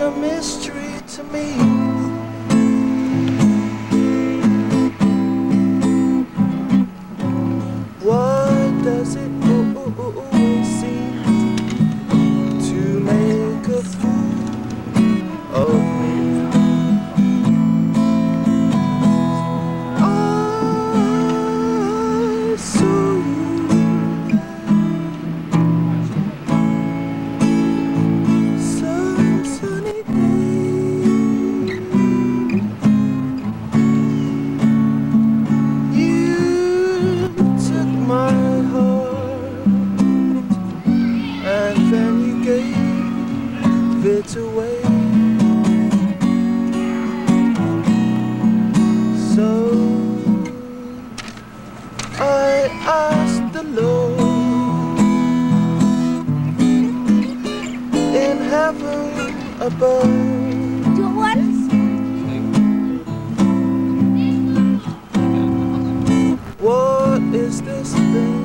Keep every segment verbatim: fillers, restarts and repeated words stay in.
a mystery to me. What does it always seem to make a fool of me? I saw you some sunny day. You took my heart and then you gave it away. So I asked the Lord in heaven above, Do what? what is this thing?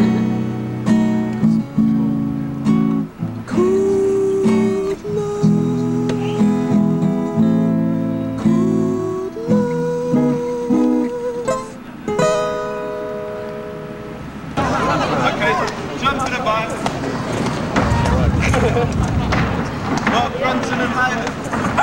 Cold love, cold love. Okay, jump to the bike. Mark Brunson and Mayer.